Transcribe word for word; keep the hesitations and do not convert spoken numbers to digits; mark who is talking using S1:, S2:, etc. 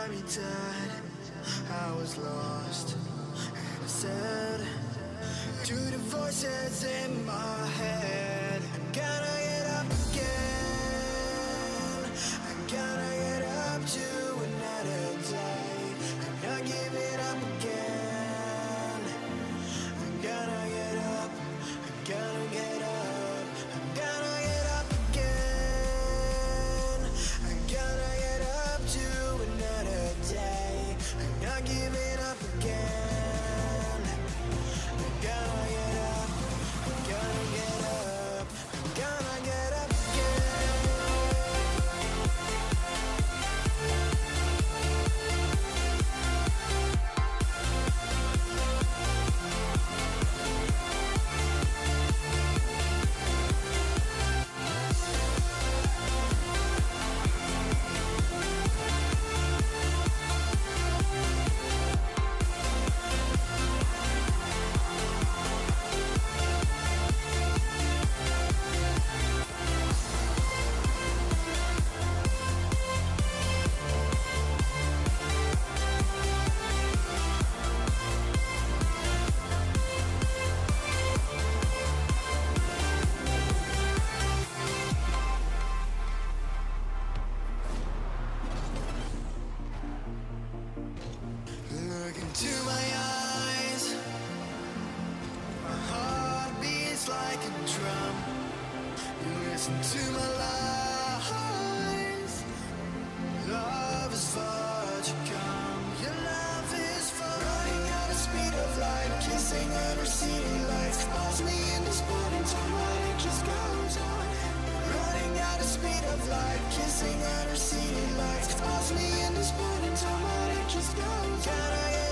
S1: time you died, I was lost, and I said to the voices in my head, I gotta get up again, I gotta get up to another day, I'm not giving up again, I gotta get up, I gotta get up, I gotta get up again, I gotta get up to another day, I'm not giving up again, I gotta get up, I gotta get up, I gotta get up again. Look into my eyes, my heart beats like a drum. You listen to my lies, love is far to come. Your love is far, running at the speed of light, kissing under city lights, calls me in this morning time, while it just goes on. Running at the speed of light, kissing under city lights, calls me in this morning time, while it just goes on. Can I